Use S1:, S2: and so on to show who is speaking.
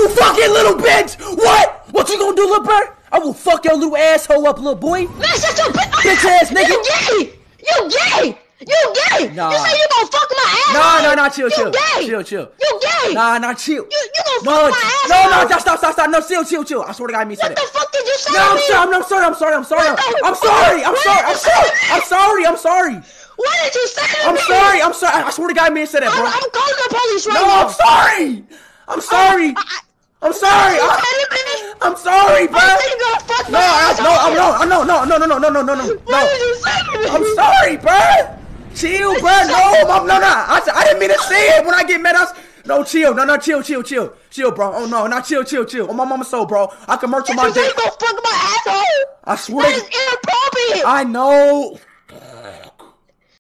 S1: You fucking little bitch! What? What you gonna do, little bird? I will fuck your little asshole up, little boy.
S2: Man, shut your
S1: bitch ass nigga.
S2: You gay! You gay! You gay!
S1: Nah.
S2: You say you gonna fuck my ass?
S1: Nah, chill.
S2: You gay!
S1: Chill.
S2: You gay!
S1: Nah, chill.
S2: You gonna fuck my ass?
S1: No, stop. No, chill. I swear to God, I mean say that.
S2: What the fuck did you say?
S1: No, I'm sorry. I'm sorry.
S2: What did you say to me?
S1: I'm sorry. I swear to God, I mean say that, bro.
S2: I'm calling the police right now.
S1: No, I'm sorry. I'm sorry, bro.
S2: What did you say to me?
S1: I'm sorry, bro. Chill, bro. No. I didn't mean to say it when I get mad. No, chill. No, chill. Chill, bro. Oh, no, not chill. On my mama's soul, bro. I can merch on my dick.
S2: You gonna fuck my asshole?
S1: I swear.
S2: That is inappropriate.
S1: I know.